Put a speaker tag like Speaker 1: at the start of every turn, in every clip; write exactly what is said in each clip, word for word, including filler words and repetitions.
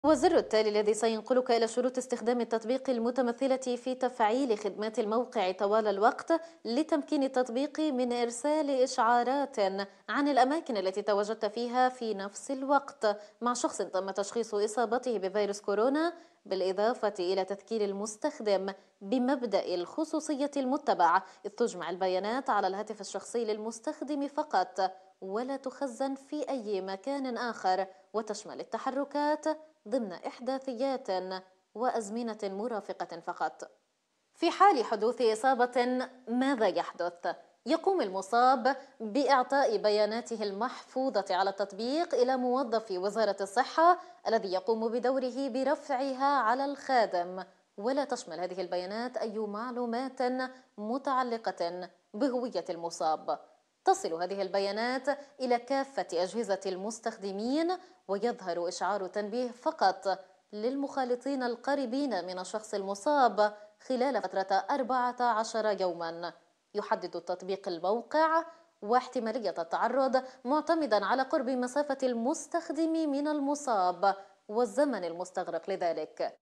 Speaker 1: والزر التالي الذي سينقلك إلى شروط استخدام التطبيق المتمثلة في تفعيل خدمات الموقع طوال الوقت لتمكين التطبيق من إرسال إشعارات عن الأماكن التي تواجدت فيها في نفس الوقت مع شخص تم تشخيص إصابته بفيروس كورونا، بالإضافة إلى تذكير المستخدم بمبدأ الخصوصية المتبع، إذ تجمع البيانات على الهاتف الشخصي للمستخدم فقط ولا تخزن في أي مكان آخر، وتشمل التحركات ضمن إحداثيات وأزمنة مرافقة فقط. في حال حدوث إصابة ماذا يحدث؟ يقوم المصاب بإعطاء بياناته المحفوظة على التطبيق إلى موظف وزارة الصحة الذي يقوم بدوره برفعها على الخادم، ولا تشمل هذه البيانات أي معلومات متعلقة بهوية المصاب. تصل هذه البيانات إلى كافة أجهزة المستخدمين، ويظهر إشعار تنبيه فقط للمخالطين القريبين من الشخص المصاب خلال فترة أربعة عشر يوما. يحدد التطبيق الموقع واحتمالية التعرض معتمدا على قرب مسافة المستخدم من المصاب والزمن المستغرق لذلك.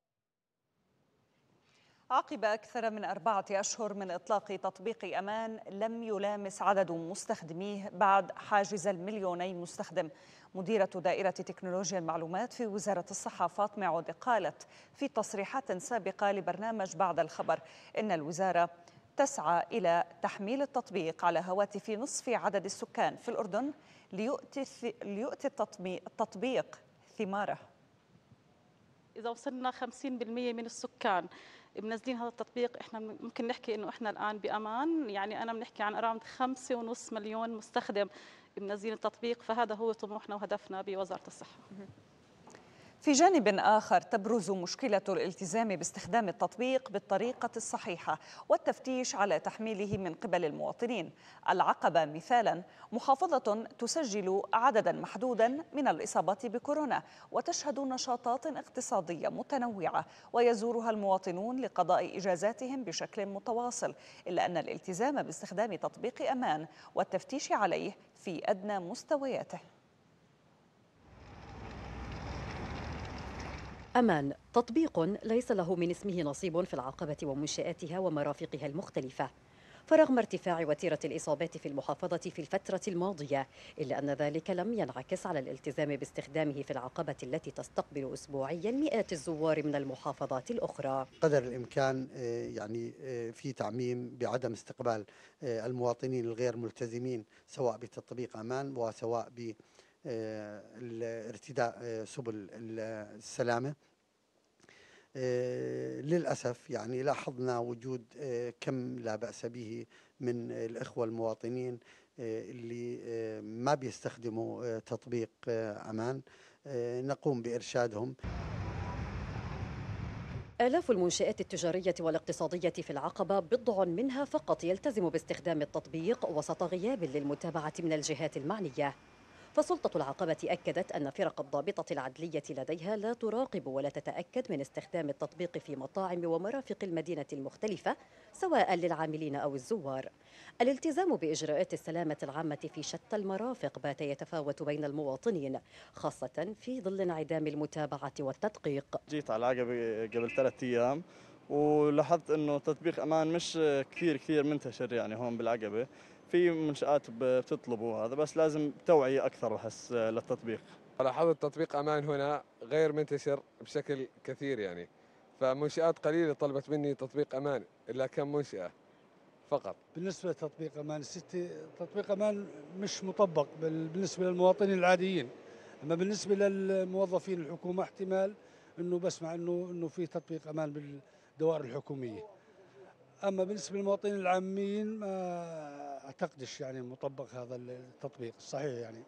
Speaker 2: عقب أكثر من أربعة أشهر من إطلاق تطبيق أمان، لم يلامس عدد مستخدميه بعد حاجز المليوني مستخدم. مديرة دائرة تكنولوجيا المعلومات في وزارة الصحة فاطمة عودة قالت في تصريحات سابقة لبرنامج بعد الخبر إن الوزارة تسعى إلى تحميل التطبيق على هواتف نصف عدد السكان في الأردن ليؤتي, ليؤتي التطبيق ثماره.
Speaker 3: إذا وصلنا خمسين بالمئة من السكان منزلين هذا التطبيق، احنا ممكن نحكي انه احنا الان بامان. يعني انا بنحكي عن اراوند خمسة ونص مليون مستخدم منزلين التطبيق، فهذا هو طموحنا وهدفنا بوزارة الصحة.
Speaker 2: في جانب آخر تبرز مشكلة الالتزام باستخدام التطبيق بالطريقة الصحيحة والتفتيش على تحميله من قبل المواطنين. العقبة مثالا محافظة تسجل عددا محدودا من الإصابات بكورونا وتشهد نشاطات اقتصادية متنوعة ويزورها المواطنون لقضاء إجازاتهم بشكل متواصل، إلا أن الالتزام باستخدام تطبيق أمان والتفتيش عليه في أدنى مستوياته.
Speaker 4: أمان تطبيق ليس له من اسمه نصيب في العقبة ومنشآتها ومرافقها المختلفة، فرغم ارتفاع وتيرة الإصابات في المحافظة في الفترة الماضية، إلا أن ذلك لم ينعكس على الالتزام باستخدامه في العقبة التي تستقبل أسبوعيا مئات الزوار من المحافظات الأخرى.
Speaker 5: قدر الإمكان يعني في تعميم بعدم استقبال المواطنين الغير ملتزمين سواء بتطبيق أمان وسواء ب ارتداء سبل السلامة. للأسف يعني لاحظنا وجود كم لا بأس به من الإخوة المواطنين اللي ما بيستخدموا تطبيق أمان، نقوم بإرشادهم.
Speaker 4: آلاف المنشآت التجارية والاقتصادية في العقبة بضع منها فقط يلتزم باستخدام التطبيق وسط غياب للمتابعة من الجهات المعنية. فسلطة العقبة أكدت أن فرق الضابطة العدلية لديها لا تراقب ولا تتأكد من استخدام التطبيق في مطاعم ومرافق المدينة المختلفة سواء للعاملين أو الزوار. الالتزام بإجراءات السلامة العامة في شتى المرافق بات يتفاوت بين المواطنين، خاصة في ظل انعدام المتابعة والتدقيق.
Speaker 6: جيت على العقبة قبل ثلاثة أيام ولاحظت أنه تطبيق أمان مش كثير كثير منتشر يعني هون بالعقبة. في منشآت بتطلبوا هذا، بس لازم توعية أكثر بحس للتطبيق.
Speaker 7: لاحظت تطبيق أمان هنا غير منتشر بشكل كثير يعني، فمنشآت قليلة طلبت مني تطبيق أمان إلا كم منشأة فقط.
Speaker 8: بالنسبة لتطبيق أمان الستي، تطبيق أمان مش مطبق بالنسبة للمواطنين العاديين، أما بالنسبة للموظفين الحكومة احتمال أنه بسمع أنه أنه في تطبيق أمان بالدوائر الحكومية. أما بالنسبة للمواطنين العاميين ما أعتقدش يعني مطبق هذا التطبيق الصحيح يعني.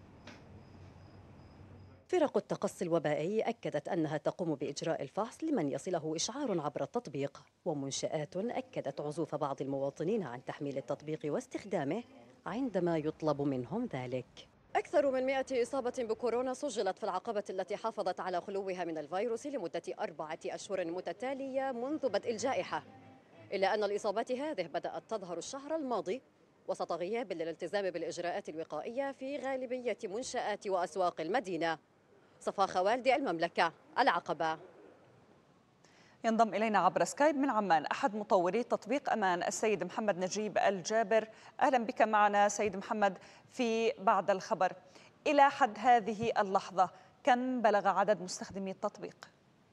Speaker 4: فرق التقصي الوبائي أكدت أنها تقوم بإجراء الفحص لمن يصله إشعار عبر التطبيق، ومنشآت أكدت عزوف بعض المواطنين عن تحميل التطبيق واستخدامه عندما يطلب منهم ذلك. أكثر من مئة إصابة بكورونا سجلت في العقبة التي حافظت على خلوها من الفيروس لمدة أربعة أشهر متتالية منذ بدء الجائحة، إلا أن الإصابات هذه بدأت تظهر الشهر الماضي وسط غياب للالتزام بالإجراءات الوقائية في غالبية منشآت وأسواق المدينة. صفاء خوالدي، المملكة، العقبة.
Speaker 2: ينضم إلينا عبر سكايب من عمان أحد مطوري تطبيق أمان السيد محمد نجيب الجابر. أهلا بك معنا سيد محمد في بعد الخبر. إلى حد هذه اللحظة كم بلغ عدد مستخدمي التطبيق؟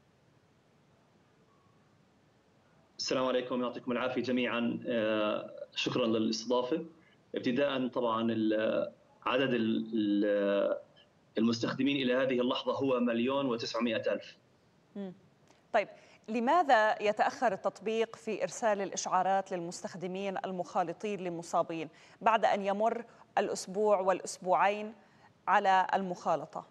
Speaker 9: السلام عليكم، يعطيكم العافية جميعا. شكرا للاستضافة. ابتداء طبعا عدد المستخدمين إلى هذه اللحظة هو مليون وتسعمائة ألف.
Speaker 2: طيب، لماذا يتأخر التطبيق في إرسال الإشعارات للمستخدمين المخالطين للمصابين بعد أن يمر الأسبوع والأسبوعين على المخالطة؟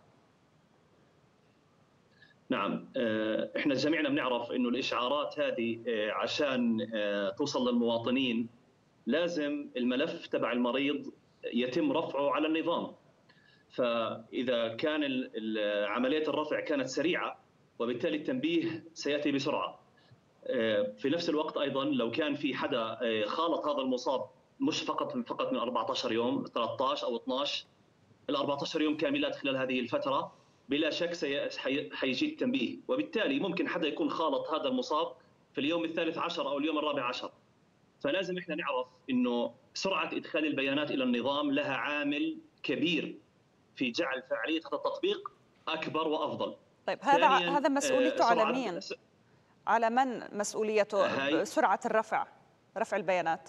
Speaker 9: نعم، احنا جميعنا بنعرف انه الاشعارات هذه عشان توصل للمواطنين لازم الملف تبع المريض يتم رفعه على النظام. فاذا كان عملية الرفع كانت سريعة وبالتالي التنبيه سيأتي بسرعة. في نفس الوقت ايضا لو كان في حدا خالط هذا المصاب مش فقط فقط من أربعة عشر يوم، ثلاثة عشر او اثني عشر، ال أربعة عشر يوم كاملات خلال هذه الفترة، بلا شك حيجي التنبيه، وبالتالي ممكن حدا يكون خالط هذا المصاب في اليوم الثالث عشر او اليوم الرابع عشر. فلازم احنا نعرف انه سرعة ادخال البيانات الى النظام لها عامل كبير في جعل فعالية هذا التطبيق اكبر وافضل.
Speaker 2: طيب، هذا هذا مسؤوليته على مين؟ على من مسؤوليته سرعة الرفع رفع البيانات؟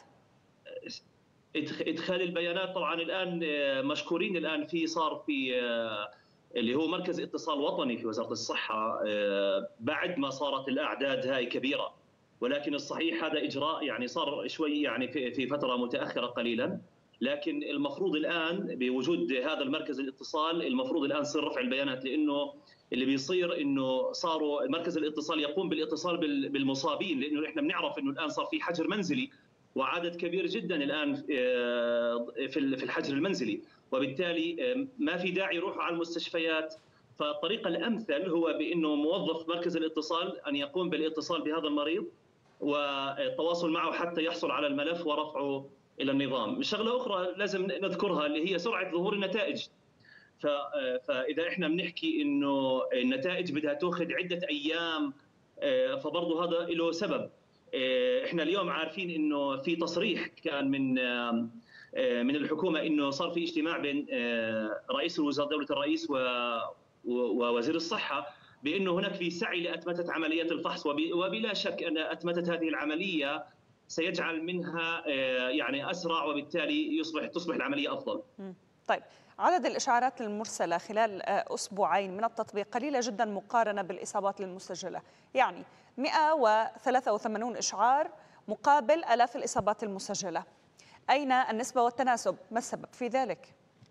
Speaker 9: ادخال البيانات طبعا الان مشكورين. الان في صار في اللي هو مركز اتصال وطني في وزارة الصحة بعد ما صارت الأعداد هاي كبيرة، ولكن الصحيح هذا إجراء يعني صار شوي يعني في فترة متأخرة قليلا، لكن المفروض الآن بوجود هذا المركز الاتصال المفروض الآن يصير رفع البيانات، لأنه اللي بيصير إنه صاروا مركز الاتصال يقوم بالاتصال بالمصابين، لأنه إحنا بنعرف إنه الآن صار في حجر منزلي وعدد كبير جدا الآن في الحجر المنزلي، وبالتالي ما في داعي يروحوا على المستشفيات. فالطريقة الأمثل هو بأنه موظف مركز الاتصال أن يقوم بالاتصال بهذا المريض والتواصل معه حتى يحصل على الملف ورفعه إلى النظام. شغلة أخرى لازم نذكرها اللي هي سرعة ظهور النتائج. فإذا إحنا بنحكي إنه النتائج بدها تأخذ عدة أيام، فبرضه هذا له سبب. إحنا اليوم عارفين إنه في تصريح كان من من الحكومة إنه صار في اجتماع بين رئيس الوزراء دولة الرئيس ووزير الصحة بأنه هناك في سعي لأتمتة عمليات الفحص، وبلا شك أن أتمتة هذه العملية سيجعل منها يعني أسرع، وبالتالي يصبح تصبح العملية أفضل.
Speaker 2: طيب، عدد الإشعارات المرسلة خلال أسبوعين من التطبيق قليلة جدا مقارنة بالإصابات المسجلة، يعني مئة وثلاثة وثمانين إشعار مقابل آلاف الإصابات المسجلة. أين النسبة والتناسب؟ ما السبب في ذلك؟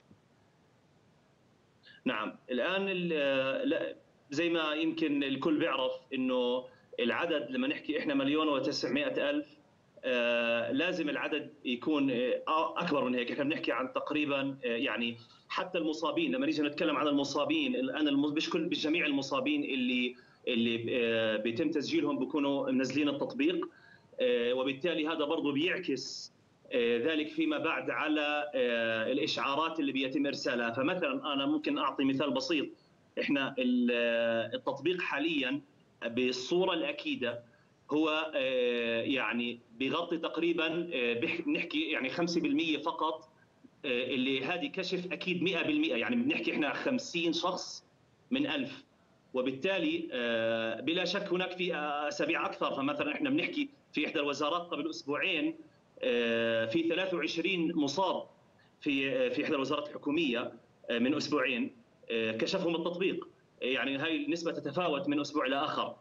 Speaker 9: نعم، الآن زي ما يمكن الكل بيعرف إنه العدد لما نحكي إحنا مليون وتسعمائة ألف، آه لازم العدد يكون أكبر من هيك. إحنا بنحكي عن تقريبا يعني حتى المصابين، لما نيجي نتكلم عن المصابين الآن مش كل بجميع المصابين اللي اللي آه بيتم تسجيلهم بيكونوا منزلين التطبيق، آه وبالتالي هذا برضه بيعكس ذلك فيما بعد على الإشعارات اللي بيتم إرسالها. فمثلا أنا ممكن أعطي مثال بسيط. إحنا التطبيق حاليا بالصورة الأكيدة هو يعني بيغطي تقريبا بنحكي يعني خمسة بالمئة فقط، اللي هذه كشف أكيد مئة بالمئة، يعني بنحكي إحنا خمسين شخص من ألف، وبالتالي بلا شك هناك في أسابيع أكثر. فمثلا إحنا بنحكي في إحدى الوزارات قبل أسبوعين في ثلاثة وعشرين مصاب في في احدى الوزارات الحكوميه من اسبوعين كشفهم التطبيق، يعني هاي النسبه تتفاوت من اسبوع لاخر.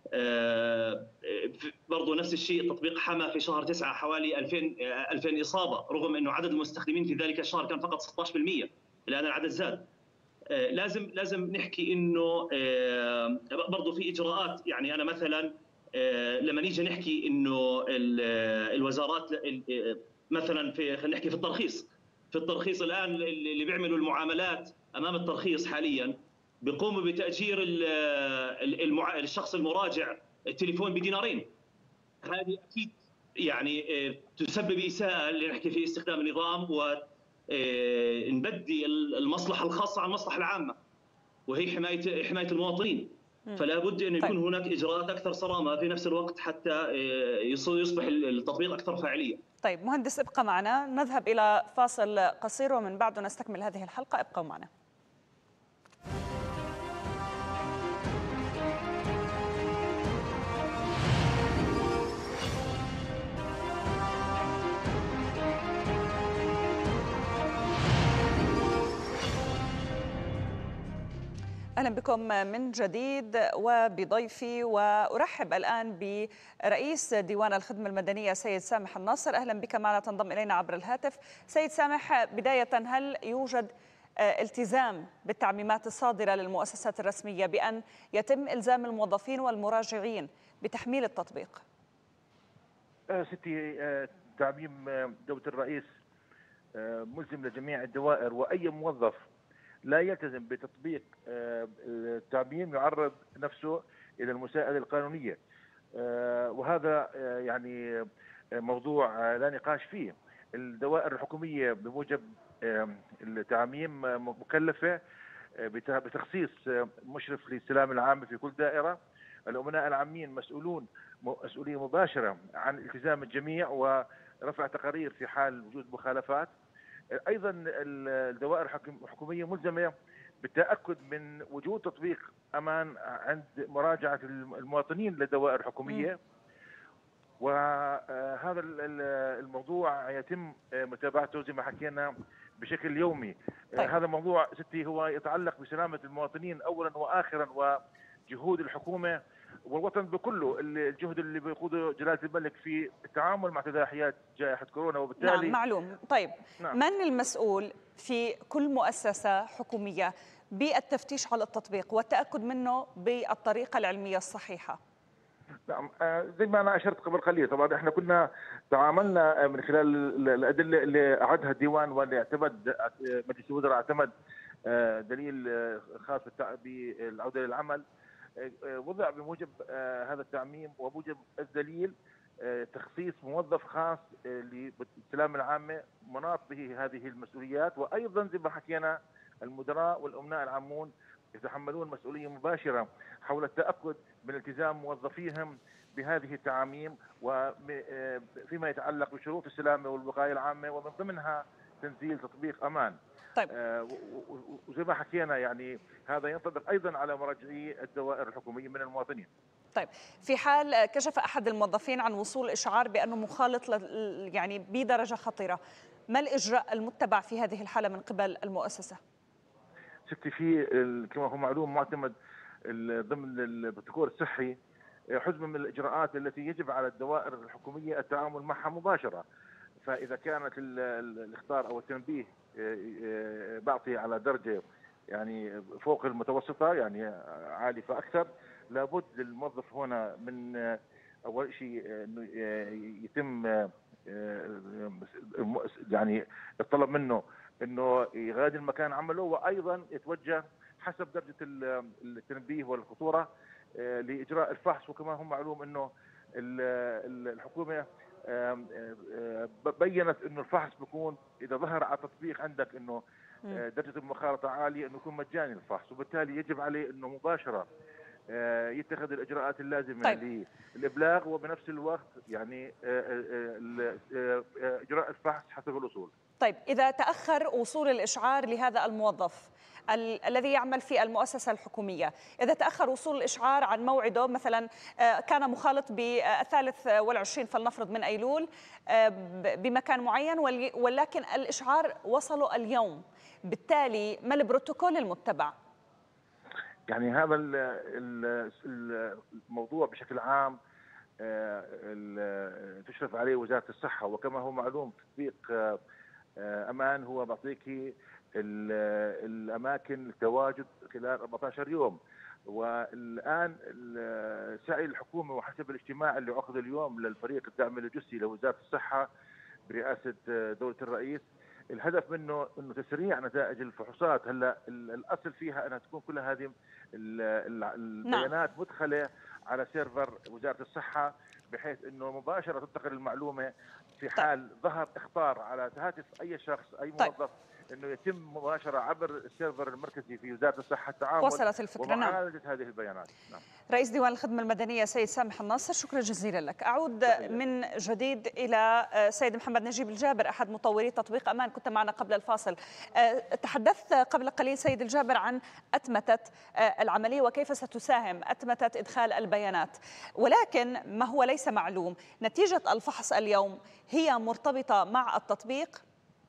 Speaker 9: برضه نفس الشيء التطبيق حمى في شهر تسعة حوالي ألفين ألفين اصابه، رغم انه عدد المستخدمين في ذلك الشهر كان فقط ستة عشر بالمئة، الان العدد زاد. لازم لازم نحكي انه برضه في اجراءات. يعني انا مثلا لما نيجي نحكي انه الوزارات مثلا في خلينا نحكي في الترخيص في الترخيص الان اللي بيعملوا المعاملات امام الترخيص حاليا بيقوموا بتاجير المع... الشخص المراجع التليفون بدينارين. هذه اكيد يعني تسبب اساءه اللي نحكي في استخدام النظام ونبدي المصلحه الخاصه عن المصلحه العامه. وهي حمايه حمايه المواطنين. فلا بد ان يكون طيب. هناك اجراءات اكثر صرامه في نفس الوقت حتى يصبح التطبيق اكثر فاعليه.
Speaker 2: طيب مهندس ابقى معنا، نذهب الى فاصل قصير ومن بعده نستكمل هذه الحلقه، ابقوا معنا. أهلا بكم من جديد وبضيفي، وأرحب الآن برئيس ديوان الخدمة المدنية سيد سامح الناصر. أهلا بك معنا، تنضم إلينا عبر الهاتف. سيد سامح، بداية هل يوجد التزام بالتعميمات الصادرة للمؤسسات الرسمية بأن يتم إلزام الموظفين والمراجعين بتحميل التطبيق؟
Speaker 10: ستي، تعميم دولة الرئيس ملزم لجميع الدوائر، وأي موظف لا يلتزم بتطبيق التعميم يعرض نفسه إلى المساءلة القانونية، وهذا يعني موضوع لا نقاش فيه. الدوائر الحكومية بموجب التعميم مكلفة بتخصيص مشرف للسلامة العامة في كل دائرة. الأمناء العامين مسؤولون مسؤولية مباشرة عن التزام الجميع ورفع تقارير في حال وجود مخالفات. ايضا الدوائر الحكوميه ملزمه بالتاكد من وجود تطبيق امان عند مراجعه المواطنين للدوائر الحكوميه، وهذا الموضوع يتم متابعته زي ما حكينا بشكل يومي. طيب. هذا الموضوع ستي هو يتعلق بسلامه المواطنين اولا واخرا، وجهود الحكومه والوطن بكله، الجهد اللي بيقوده جلاله الملك في التعامل مع تداعيات جائحه كورونا. وبالتالي
Speaker 2: نعم معلوم. طيب نعم. من المسؤول في كل مؤسسه حكوميه بالتفتيش على التطبيق والتاكد منه بالطريقه العلميه الصحيحه؟
Speaker 10: نعم، زي ما انا اشرت قبل قليل، طبعا احنا كنا تعاملنا من خلال الادله اللي اعدها الديوان واللي اعتمد مجلس الوزراء اعتمد دليل خاص بالعوده للعمل، وضع بموجب هذا التعميم وموجب الدليل تخصيص موظف خاص للسلامة العامة مناط به هذه المسؤوليات. وأيضا زي ما حكينا المدراء والأمناء العامون يتحملون مسؤولية مباشرة حول التأكد من التزام موظفيهم بهذه التعاميم وفيما يتعلق بشروط السلامة والوقاية العامة، ومن ضمنها تنزيل تطبيق أمان.
Speaker 2: طيب.
Speaker 10: آه وزي ما حكينا يعني هذا ينطبق أيضا على مراجعي الدوائر الحكومية من المواطنين.
Speaker 2: طيب، في حال كشف أحد الموظفين عن وصول إشعار بأنه مخالط يعني بدرجة خطيرة، ما الإجراء المتبع في هذه الحالة من قبل المؤسسة؟
Speaker 10: ستي، في كما هو معلوم معتمد ضمن البروتوكول الصحي حزمة من الإجراءات التي يجب على الدوائر الحكومية التعامل معها مباشرة. فإذا كانت الإخطار أو التنبيه بعطي على درجة يعني فوق المتوسطة، يعني عالي فأكثر، لابد للموظف هنا من أول شيء أنه يتم يعني الطلب منه أنه يغادر مكان عمله، وأيضا يتوجه حسب درجة التنبيه والخطورة لإجراء الفحص. وكما هو معلوم أنه الحكومة بينت انه الفحص بيكون اذا ظهر على تطبيق عندك انه درجه المخالطه عاليه انه يكون مجاني الفحص، وبالتالي يجب عليه انه مباشره يتخذ الاجراءات اللازمه طيب. للابلاغ، وبنفس الوقت يعني اجراء الفحص حسب الاصول.
Speaker 2: طيب، اذا تاخر وصول الاشعار لهذا الموظف ال الذي يعمل في المؤسسة الحكومية، إذا تأخر وصول الإشعار عن موعده، مثلا كان مخالط بالثالث والعشرين فلنفرض من أيلول بمكان معين، ولكن الإشعار وصله اليوم، بالتالي ما البروتوكول المتبع؟
Speaker 10: يعني هذا الموضوع بشكل عام تشرف عليه وزارة الصحة، وكما هو معلوم تطبيق أمان هو بعطيك الأماكن التواجد خلال أربعة عشر يوم. والآن سعي الحكومة وحسب الاجتماع اللي عقد اليوم للفريق الدعم اللوجستي لوزارة الصحة برئاسة دولة الرئيس، الهدف منه انه تسريع نتائج الفحوصات. هلا الاصل فيها انها تكون كل هذه البيانات مدخله على سيرفر وزارة الصحة، بحيث انه مباشرة تنتقل المعلومة في حال ظهر اخطار على هاتف اي شخص اي موظف انه يتم مباشره عبر السيرفر المركزي في وزاره الصحه التعامل
Speaker 2: وصلت الفكره. نعم.
Speaker 10: ومعالجه هذه البيانات. نعم.
Speaker 2: رئيس ديوان الخدمه المدنيه سيد سامح الناصر، شكرا جزيلا لك. اعود من جديد الى سيد محمد نجيب الجابر احد مطوري تطبيق امان، كنت معنا قبل الفاصل. تحدثت قبل قليل سيد الجابر عن اتمته العمليه وكيف ستساهم اتمته ادخال البيانات، ولكن ما هو ليس معلوم نتيجه الفحص اليوم هي مرتبطه مع التطبيق؟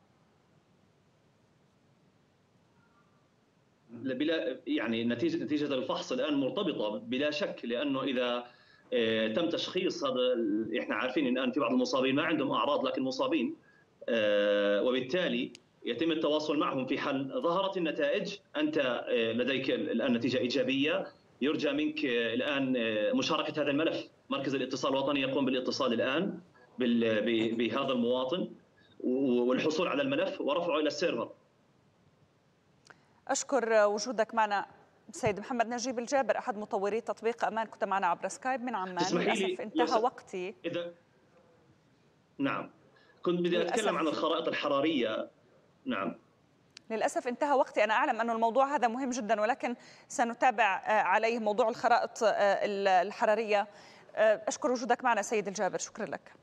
Speaker 9: بلا يعني نتيجه نتيجه الفحص الان مرتبطه بلا شك، لانه اذا تم تشخيص هذا، احنا عارفين الان في بعض المصابين ما عندهم اعراض لكن مصابين، وبالتالي يتم التواصل معهم في حال ظهرت النتائج. انت لديك الان نتيجه ايجابيه، يرجى منك الان مشاركه هذا الملف. مركز الاتصال الوطني يقوم بالاتصال الان بهذا المواطن والحصول على الملف ورفعه الى السيرفر.
Speaker 2: أشكر وجودك معنا سيد محمد نجيب الجابر أحد مطوري تطبيق أمان، كنت معنا عبر سكايب من عمان. للأسف انتهى وقتي.
Speaker 9: إذا نعم كنت بدي أتكلم عن الخرائط الحرارية. نعم
Speaker 2: للأسف انتهى وقتي. أنا أعلم أن الموضوع هذا مهم جدا ولكن سنتابع عليه موضوع الخرائط الحرارية. أشكر وجودك معنا سيد الجابر، شكرا لك.